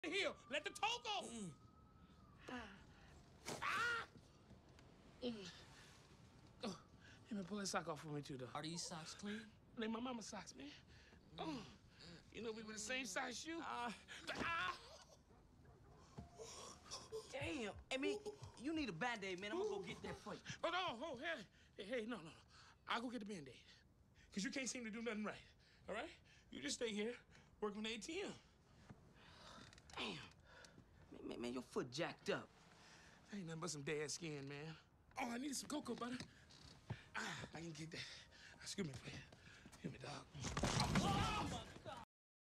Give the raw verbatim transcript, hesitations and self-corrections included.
heel. Let the toe go. Mm. Ah! Mm. Oh, hey, man, pull that sock off for me, too, though. Are these socks clean? They my mama's socks, man. Mm. Oh. You know we were the same size shoe? Uh, ah! Damn. Hey, man, you need a Band-Aid, man. I'm gonna go get that for you. Oh, no, oh, hey, hey, hey, no, no, no. I'll go get the Band-Aid. Because you can't seem to do nothing right, all right? You just stay here, work on the A T M. Damn. Man, man, man, your foot jacked up. Ain't nothing but some dead skin, man. Oh, I need some cocoa butter. Ah, I can get that. Excuse me, player. Hear me, dog. Oh, oh!